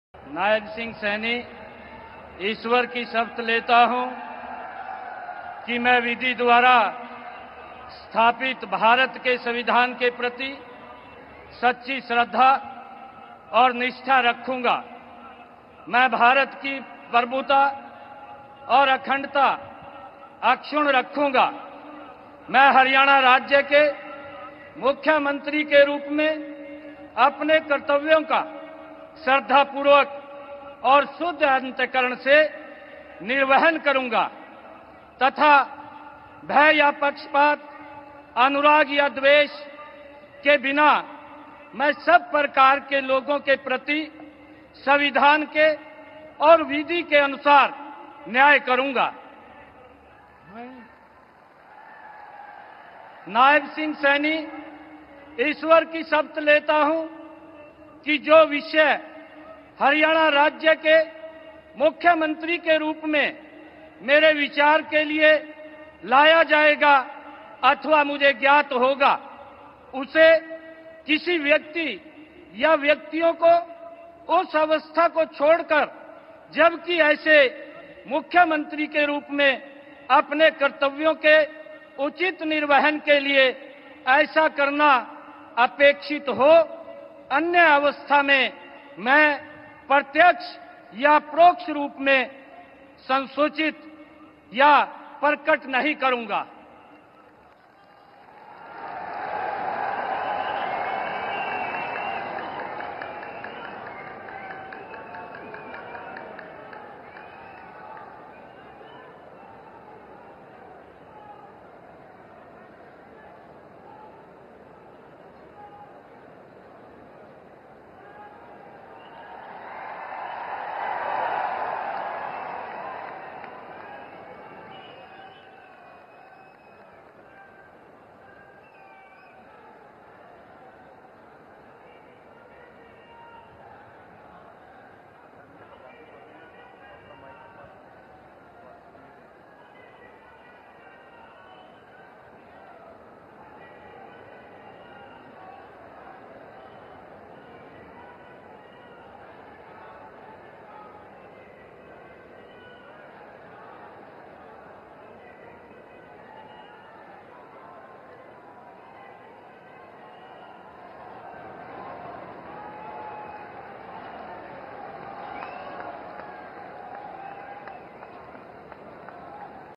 नायब सिंह सैनी ईश्वर की शपथ लेता हूं कि मैं विधि द्वारा स्थापित भारत के संविधान के प्रति सच्ची श्रद्धा और निष्ठा रखूंगा। मैं भारत की प्रभुता और अखंडता अक्षुण्ण रखूंगा। मैं हरियाणा राज्य के मुख्यमंत्री के रूप में अपने कर्तव्यों का श्रद्धापूर्वक और शुद्ध अंतःकरण से निर्वहन करूंगा तथा भय या पक्षपात, अनुराग या द्वेष के बिना मैं सब प्रकार के लोगों के प्रति संविधान के और विधि के अनुसार न्याय करूंगा। नायब सिंह सैनी ईश्वर की शपथ लेता हूं कि जो विषय हरियाणा राज्य के मुख्यमंत्री के रूप में मेरे विचार के लिए लाया जाएगा अथवा मुझे ज्ञात होगा, उसे किसी व्यक्ति या व्यक्तियों को उस अवस्था को छोड़कर, जबकि ऐसे मुख्यमंत्री के रूप में अपने कर्तव्यों के उचित निर्वहन के लिए ऐसा करना अपेक्षित हो, अन्य अवस्था में मैं प्रत्यक्ष या परोक्ष रूप में संसूचित या प्रकट नहीं करूंगा।